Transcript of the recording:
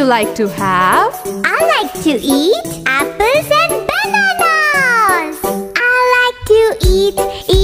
like to have? I like to eat apples and bananas. I like to eat